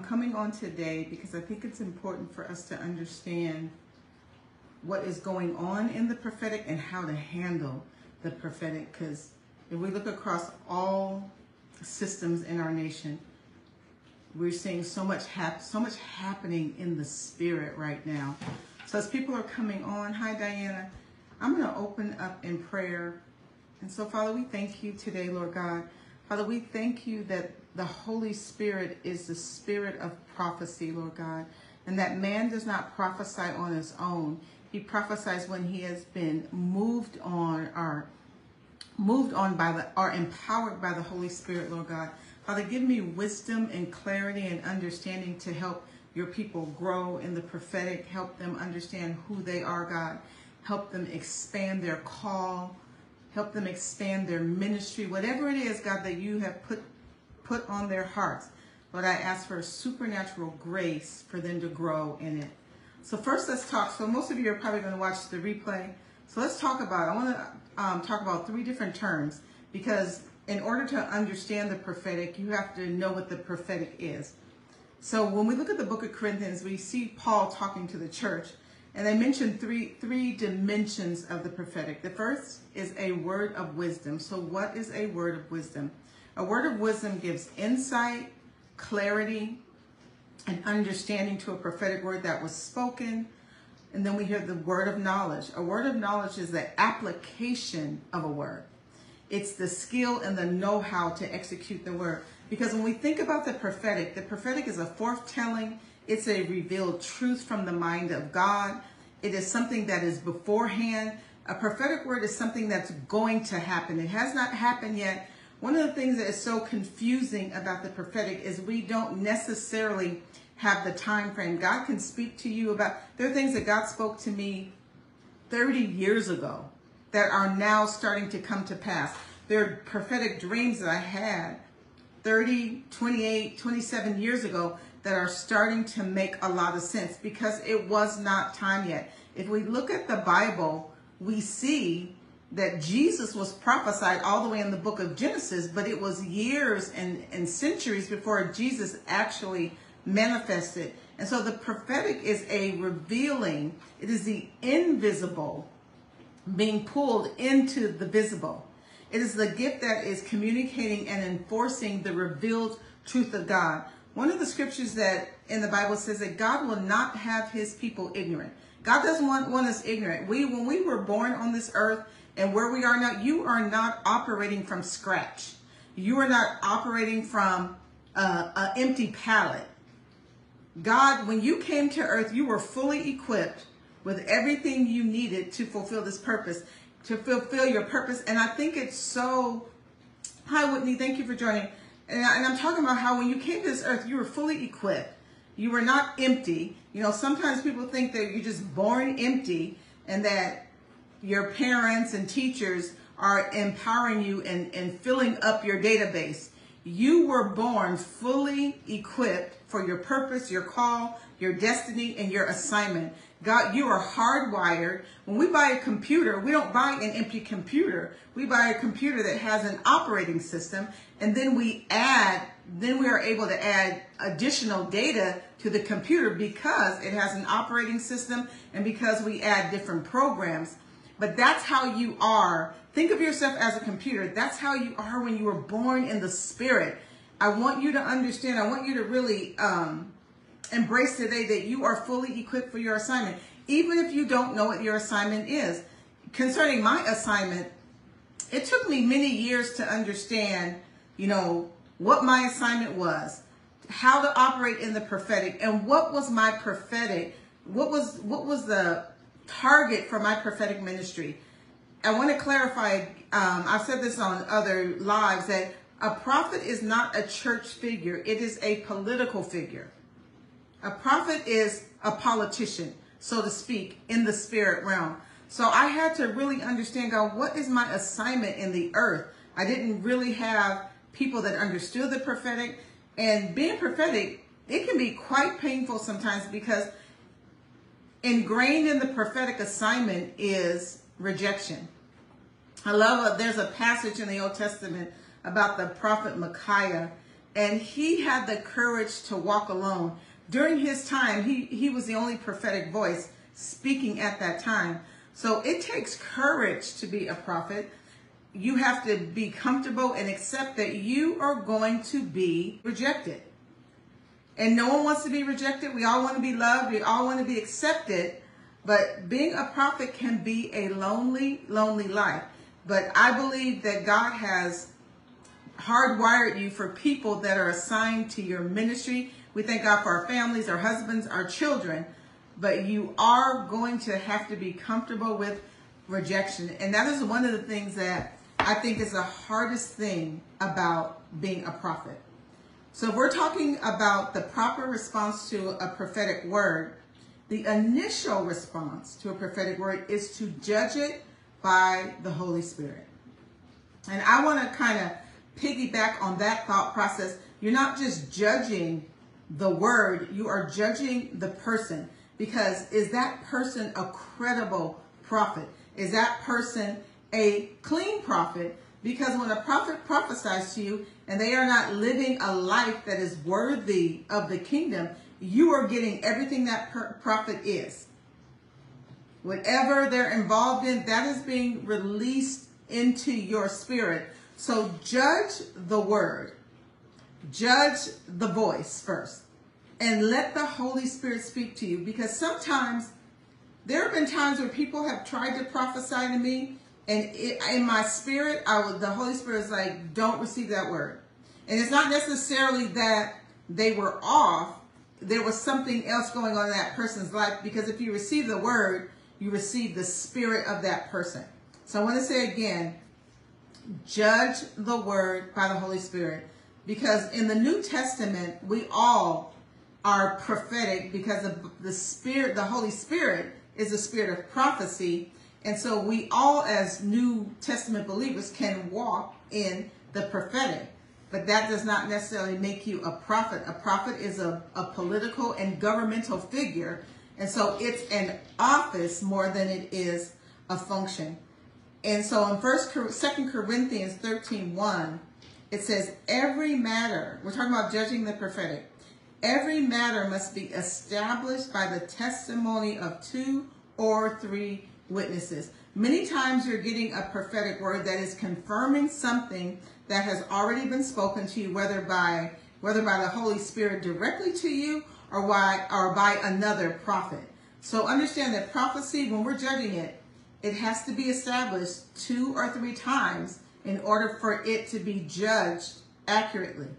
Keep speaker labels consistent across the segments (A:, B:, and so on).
A: coming on today because I think it's important for us to understand what is going on in the prophetic and how to handle the prophetic. Because if we look across all systems in our nation, we're seeing so much happening in the spirit right now. So as people are coming on, hi Diana, I'm going to open up in prayer. And so Father, we thank you today, Lord God. Father, we thank you that the Holy Spirit is the spirit of prophecy, Lord God, and that man does not prophesy on his own. He prophesies when he has been moved on by or empowered by the Holy Spirit, Lord God. Father, give me wisdom and clarity and understanding to help your people grow in the prophetic. Help them understand who they are, God. Help them expand their call. Help them expand their ministry. Whatever it is, God, that you have put on their hearts. Lord, I ask for a supernatural grace for them to grow in it. So first, let's talk. So most of you are probably going to watch the replay. So let's talk about, I want to talk about 3 different terms, because in order to understand the prophetic, you have to know what the prophetic is. So when we look at the book of Corinthians, we see Paul talking to the church, and they mentioned three dimensions of the prophetic. The first is a word of wisdom. So what is a word of wisdom? A word of wisdom gives insight, clarity, and understanding to a prophetic word that was spoken. And then we hear the word of knowledge. A word of knowledge is the application of a word. It's the skill and the know-how to execute the word. Because when we think about the prophetic is a foretelling. It's a revealed truth from the mind of God. It is something that is beforehand. A prophetic word is something that's going to happen. It has not happened yet. One of the things that is so confusing about the prophetic is we don't necessarily have the time frame. God can speak to you about, there are things that God spoke to me 30 years ago that are now starting to come to pass. There are prophetic dreams that I had 30, 28, 27 years ago that are starting to make a lot of sense because it was not time yet. If we look at the Bible, we see that Jesus was prophesied all the way in the book of Genesis, but it was years and centuries before Jesus actually manifested. And so the prophetic is a revealing. It is the invisible being pulled into the visible. It is the gift that is communicating and enforcing the revealed truth of God. One of the scriptures that in the Bible says that God will not have his people ignorant. God doesn't want us ignorant. When we were born on this earth and where we are now, you are not operating from scratch. You are not operating from an empty palette. God, when you came to earth, you were fully equipped with everything you needed to fulfill this purpose, to fulfill your purpose. And I think it's so, hi Whitney, thank you for joining. And I'm talking about how when you came to this earth, you were fully equipped. You were not empty. You know, sometimes people think that you're just born empty and that your parents and teachers are empowering you and filling up your database. You were born fully equipped for your purpose, your call, your destiny, and your assignment. God, you are hardwired. When we buy a computer, we don't buy an empty computer. We buy a computer that has an operating system, and then we are able to add additional data to the computer because it has an operating system and because we add different programs. But that's how you are. Think of yourself as a computer. That's how you are when you were born in the spirit. I want you to understand, I want you to really embrace today that you are fully equipped for your assignment, even if you don't know what your assignment is. Concerning my assignment, it took me many years to understand, what my assignment was, how to operate in the prophetic, and what was my prophetic, what was the target for my prophetic ministry. I want to clarify, I've said this on other lives, that a prophet is not a church figure. It is a political figure. A prophet is a politician, so to speak, in the spirit realm. So I had to really understand, God, what is my assignment in the earth? I didn't really have people that understood the prophetic. And being prophetic, it can be quite painful sometimes because ingrained in the prophetic assignment is rejection. I love there's a passage in the Old Testament about the prophet Micaiah, and he had the courage to walk alone. During his time, he was the only prophetic voice speaking at that time. So it takes courage to be a prophet. You have to be comfortable and accept that you are going to be rejected. And no one wants to be rejected. We all want to be loved. We all want to be accepted. But being a prophet can be a lonely, lonely life. But I believe that God has hardwired you for people that are assigned to your ministry. We thank God for our families, our husbands, our children. But you are going to have to be comfortable with rejection. And that is one of the things that I think is the hardest thing about being a prophet. So if we're talking about the proper response to a prophetic word, the initial response to a prophetic word is to judge it by the Holy Spirit. And I want to kind of piggyback on that thought process. You're not just judging the word, you are judging the person. Because is that person a credible prophet? Is that person a clean prophet? Because when a prophet prophesies to you and they are not living a life that is worthy of the kingdom, you are getting everything that prophet is. Whatever they're involved in, that is being released into your spirit. So judge the word. Judge the voice first. And let the Holy Spirit speak to you. Because sometimes, there have been times where people have tried to prophesy to me, and in my spirit, the Holy Spirit is like, don't receive that word. And it's not necessarily that they were off. There was something else going on in that person's life, because if you receive the word, you receive the spirit of that person. So I want to say again, judge the word by the Holy Spirit. Because in the New Testament, we all are prophetic, because of the Spirit, the Holy Spirit is the spirit of prophecy. And so we all as New Testament believers can walk in the prophetic. But that does not necessarily make you a prophet. A prophet is a political and governmental figure. And so it's an office more than it is a function. And so in 2 Corinthians 13:1, it says, every matter, we're talking about judging the prophetic, every matter must be established by the testimony of 2 or 3 witnesses. Many times you're getting a prophetic word that is confirming something that has already been spoken to you, whether by the Holy Spirit directly to you or by another prophet. So understand that prophecy, when we're judging it, it has to be established 2 or 3 times in order for it to be judged accurately.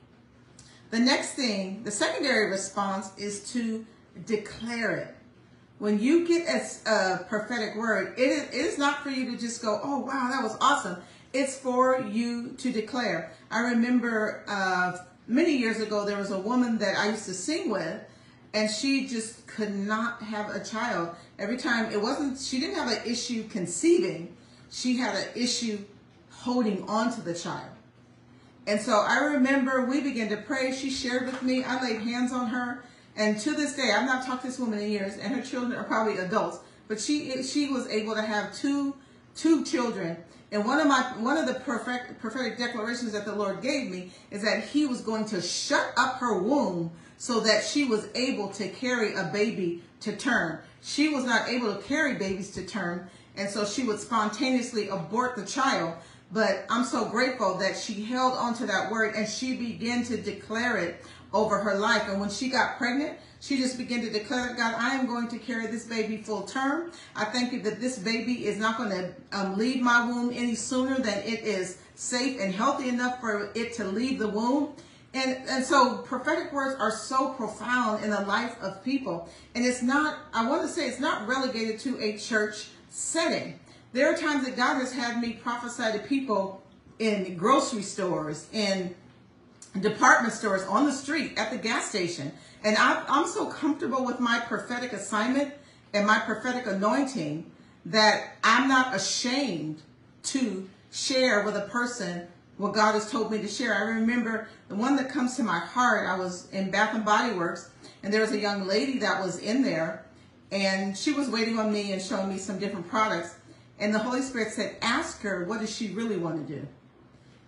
A: The next thing, the secondary response, is to declare it. When you get a prophetic word, it is not for you to just go, oh, wow, that was awesome. It's for you to declare. I remember many years ago, there was a woman that I used to sing with, and she just could not have a child. Every time, she didn't have an issue conceiving. She had an issue holding on to the child. And so I remember we began to pray. She shared with me. I laid hands on her. And to this day, I've not talked to this woman in years, and her children are probably adults. But she was able to have two children. And one of the prophetic declarations that the Lord gave me is that He was going to shut up her womb so that she was able to carry a baby to term. She was not able to carry babies to term, and so she would spontaneously abort the child. But I'm so grateful that she held on to that word, and she began to declare it over her life. And when she got pregnant, she just began to declare, God, I am going to carry this baby full term. I thank you that this baby is not going to leave my womb any sooner than it is safe and healthy enough for it to leave the womb. And so prophetic words are so profound in the life of people. And it's not, I want to say, it's not relegated to a church setting. There are times that God has had me prophesy to people in grocery stores, in department stores, on the street, at the gas station. And I'm so comfortable with my prophetic assignment and my prophetic anointing that I'm not ashamed to share with a person what God has told me to share. I remember the one that comes to my heart, I was in Bath & Body Works, and there was a young lady that was in there, and she was waiting on me and showing me some different products. And the Holy Spirit said, ask her, what does she really want to do?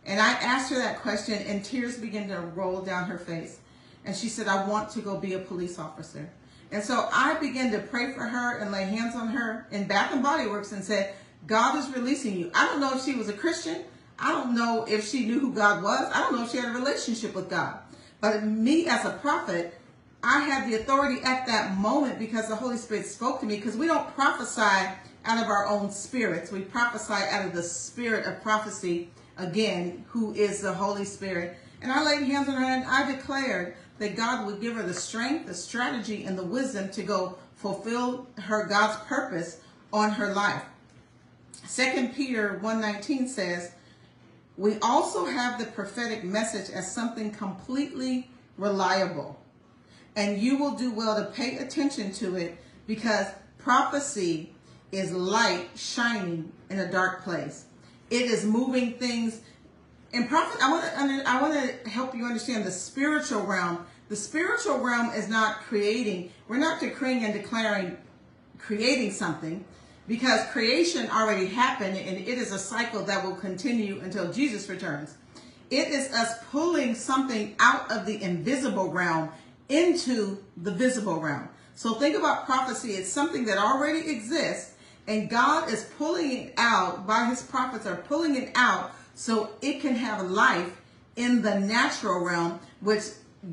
A: And I asked her that question, and tears began to roll down her face. And she said, I want to go be a police officer. And so I began to pray for her and lay hands on her in Bath and Body Works and said, God is releasing you. I don't know if she was a Christian. I don't know if she knew who God was. I don't know if she had a relationship with God. But me as a prophet, I had the authority at that moment because the Holy Spirit spoke to me, because we don't prophesy out of our own spirits. We prophesy out of the spirit of prophecy, again, who is the Holy Spirit. And I laid hands on her and I declared that God would give her the strength, the strategy, and the wisdom to go fulfill her God's purpose on her life. 2 Peter 1:19 says, we also have the prophetic message as something completely reliable. And you will do well to pay attention to it, because prophecy is light shining in a dark place. It is moving things. And prophet, I want to help you understand the spiritual realm. The spiritual realm is not creating. We're not decreeing and declaring creating something, because creation already happened, and it is a cycle that will continue until Jesus returns. It is us pulling something out of the invisible realm into the visible realm. So think about prophecy. It's something that already exists, and God is pulling it out, by his prophets are pulling it out so it can have life in the natural realm, which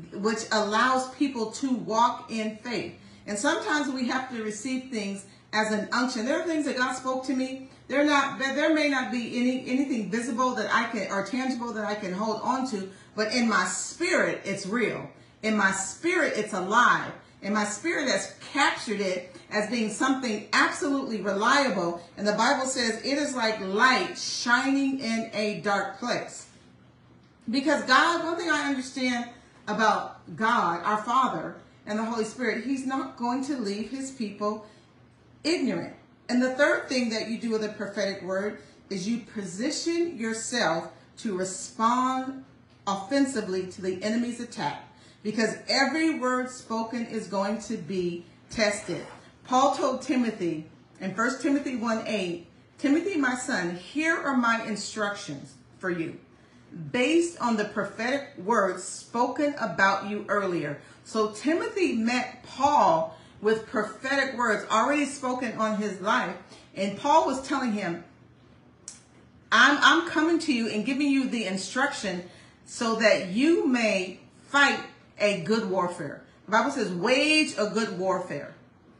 A: allows people to walk in faith. And sometimes we have to receive things as an unction. There are things that God spoke to me. There may not be anything visible that I can, or tangible that I can hold on to, but in my spirit, it's real. In my spirit, it's alive. In my spirit, has captured it as being something absolutely reliable. And the Bible says it is like light shining in a dark place. Because God, one thing I understand about God, our Father, and the Holy Spirit, he's not going to leave his people ignorant. And the third thing that you do with a prophetic word is you position yourself to respond offensively to the enemy's attack, because every word spoken is going to be tested. Paul told Timothy in 1 Timothy 1:8, Timothy, my son, here are my instructions for you, based on the prophetic words spoken about you earlier. So Timothy met Paul with prophetic words already spoken on his life. And Paul was telling him, I'm coming to you and giving you the instruction so that you may fight a good warfare. The Bible says, wage a good warfare.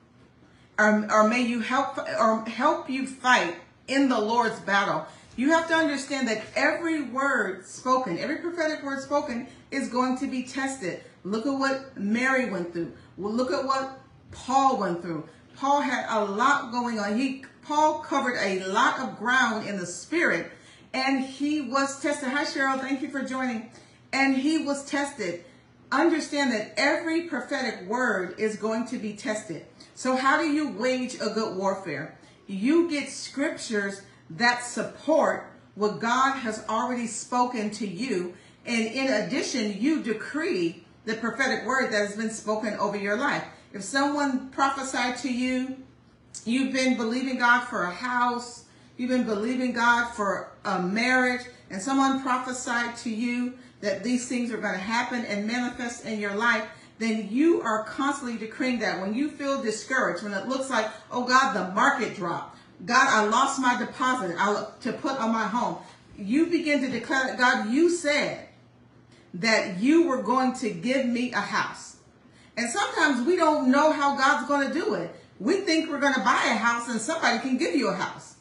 A: Or may you help you fight in the Lord's battle. You have to understand that every word spoken, every prophetic word spoken is going to be tested. Look at what Mary went through. Well, look at what Paul went through. Paul had a lot going on. Paul covered a lot of ground in the spirit, and he was tested. Hi, Cheryl. Thank you for joining. And he was tested. Understand that every prophetic word is going to be tested. So how do you wage a good warfare? You get scriptures that support what God has already spoken to you. And in addition, you decree the prophetic word that has been spoken over your life. If someone prophesied to you, you've been believing God for a house, you've been believing God for a marriage, and someone prophesied to you that these things are going to happen and manifest in your life, then you are constantly decreeing that. When you feel discouraged, when it looks like, oh God, the market dropped, God, I lost my deposit to put on my home, you begin to declare that, God, you said that you were going to give me a house. And sometimes we don't know how God's going to do it. We think we're going to buy a house and somebody can give you a house.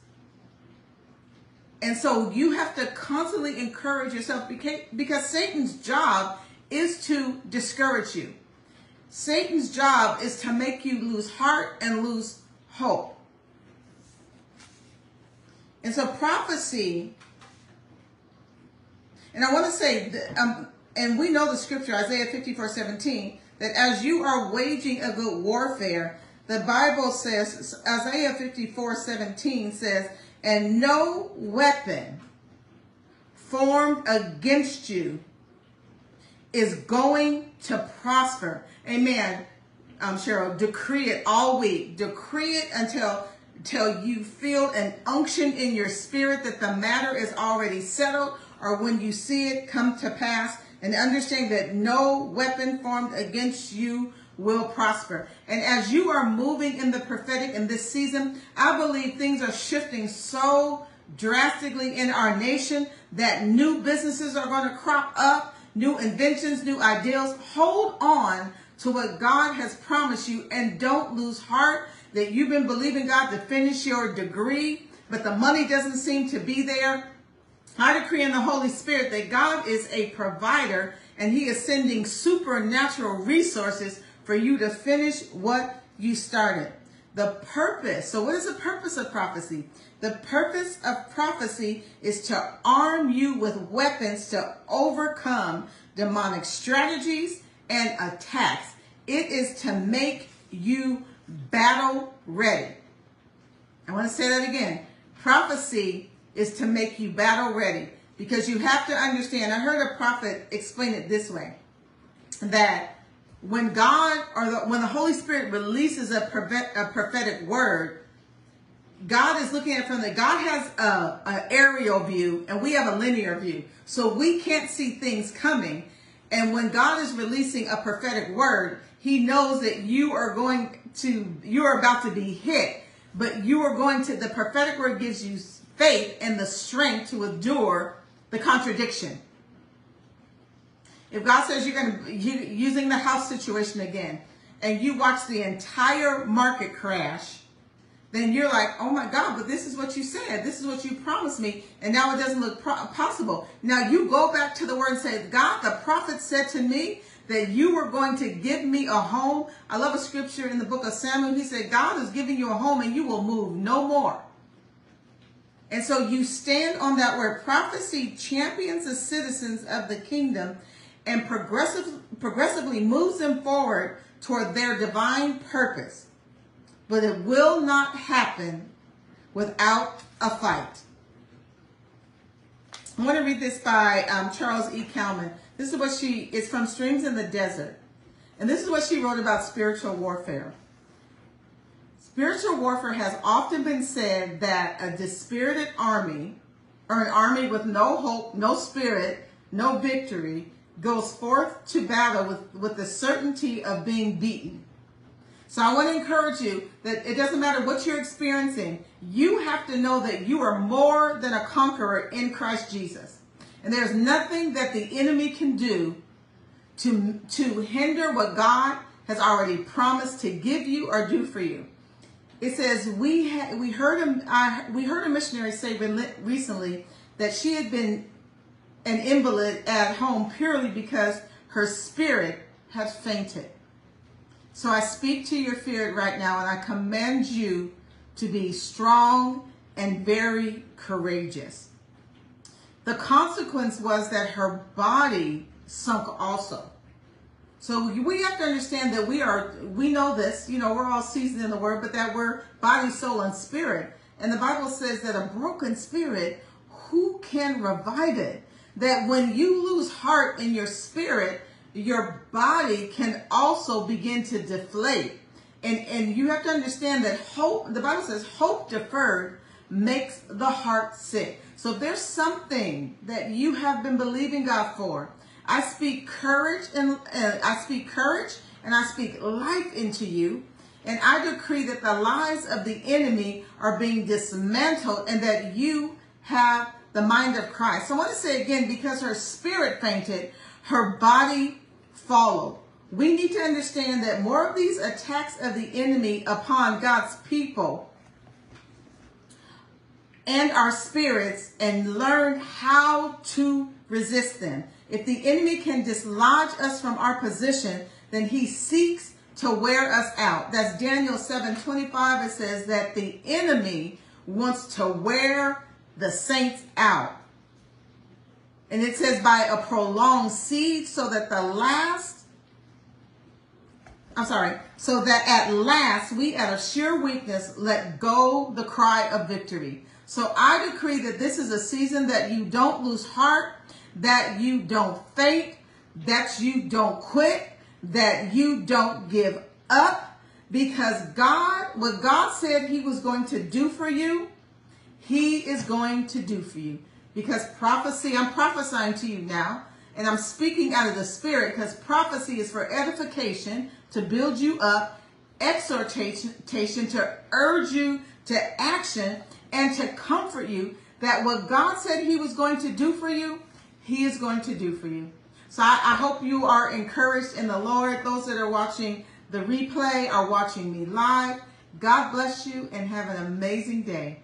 A: And so you have to constantly encourage yourself, because Satan's job is to discourage you. Satan's job is to make you lose heart and lose hope. And so prophecy, and I want to say, and we know the scripture, Isaiah 54:17, that as you are waging a good warfare, the Bible says, Isaiah 54:17 says, and no weapon formed against you is going to prosper. Amen. Cheryl, decree it all week. Decree it until you feel an unction in your spirit that the matter is already settled, or when you see it come to pass, and understand that no weapon formed against you will prosper. And as you are moving in the prophetic in this season, I believe things are shifting so drastically in our nation that new businesses are going to crop up, new inventions, new ideals. Hold on to what God has promised you, and don't lose heart that you've been believing God to finish your degree, but the money doesn't seem to be there. I decree in the Holy Spirit that God is a provider, and he is sending supernatural resources for you to finish what you started. The purpose. So what is the purpose of prophecy? The purpose of prophecy is to arm you with weapons to overcome demonic strategies and attacks. It is to make you battle ready. I want to say that again. Prophecy is to make you battle ready, because you have to understand. I heard a prophet explain it this way, that when God when the Holy Spirit releases a prophetic word, God is looking at it from God has an aerial view and we have a linear view. So we can't see things coming. And when God is releasing a prophetic word, he knows that you are about to be hit, but the prophetic word gives you faith and the strength to endure the contradiction. If God says using the house situation again, and you watch the entire market crash, then you're like, oh my God, but this is what you said. This is what you promised me. And now it doesn't look possible. Now you go back to the word and say, God, the prophet said to me that you were going to give me a home. I love a scripture in the book of Samuel. He said, God is giving you a home and you will move no more. And so you stand on that word. Prophecy champions the citizens of the kingdom and progressively moves them forward toward their divine purpose. But it will not happen without a fight. I want to read this by Charles E. Calman. This is it's from Streams in the Desert. And this is what she wrote about spiritual warfare. Spiritual warfare has often been said that a dispirited army, or an army with no hope, no spirit, no victory, goes forth to battle with the certainty of being beaten. So I want to encourage you that it doesn't matter what you're experiencing. You have to know that you are more than a conqueror in Christ Jesus. And there's nothing that the enemy can do to hinder what God has already promised to give you or do for you. It says, we heard a missionary say recently that she had been an invalid at home purely because her spirit had fainted. So I speak to your spirit right now, and I command you to be strong and very courageous. The consequence was that her body sunk also. So we have to understand that we know this, we're all seasoned in the word, but that we're body, soul, and spirit. And the Bible says that a broken spirit, who can revive it? That when you lose heart in your spirit, your body can also begin to deflate. And you have to understand that hope, the Bible says, hope deferred makes the heart sick. So if there's something that you have been believing God for, I speak courage and I speak life into you. And I decree that the lies of the enemy are being dismantled and that you have the mind of Christ. So I want to say again, because her spirit fainted, her body followed. We need to understand that more of these attacks of the enemy upon God's people and our spirits, and learn how to resist them. If the enemy can dislodge us from our position, then he seeks to wear us out. That's Daniel 7:25. It says that the enemy wants to wear the saints out. And it says by a prolonged siege, so that at last we at a sure weakness let go the cry of victory. So I decree that this is a season that you don't lose heart, that you don't faint, that you don't quit, that you don't give up, because what God said he was going to do for you, he is going to do for you. Because prophecy, I'm prophesying to you now, and I'm speaking out of the Spirit, because prophecy is for edification, to build you up, exhortation, to urge you to action, and to comfort you that what God said he was going to do for you, he is going to do for you. So I hope you are encouraged in the Lord. Those that are watching the replay are watching me live. God bless you and have an amazing day.